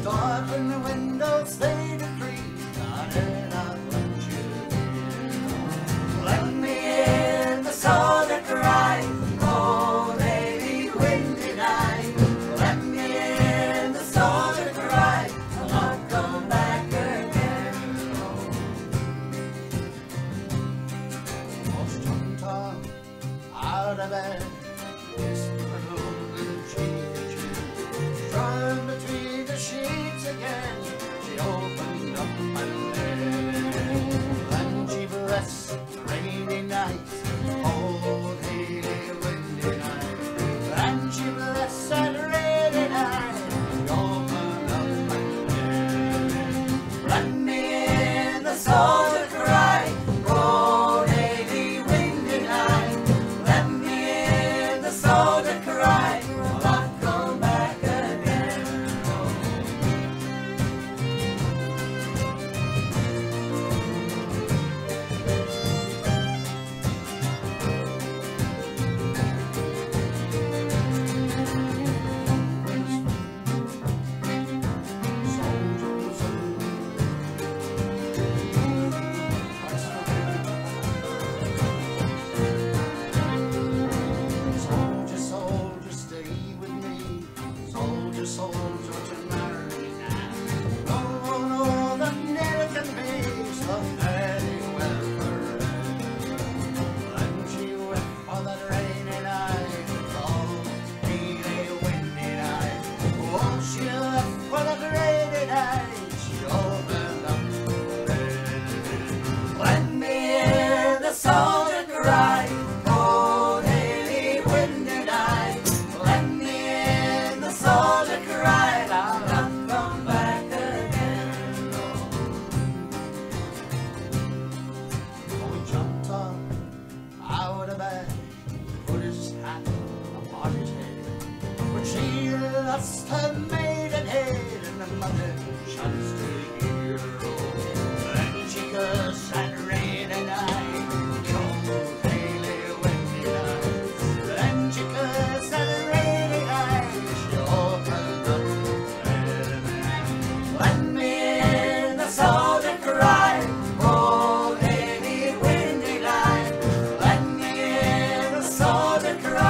open the windows, fade and free. I dare not let you in. Let me in the soul that cries. Oh, lady, windy night. Let me in the soul that cries. I'll not come back again. Was Jaunty out of bed? Between the sheets again, she opened up my lid, and she blessed the rainy night, cold, hazy, windy night, and she blessed that rainy night, she opened up my lid. Let me in the soul that cried, cold, hazy, windy night, let me in the soul that cried. Lost her maidenhead and the mother shuts to the hero. And she cursed that rainy night, cold, Hailey, windy night. And she cursed that rainy night, she opened up the bed. Let me in the soul that cried, cold, Hailey, windy night. Let me in the soul that cried.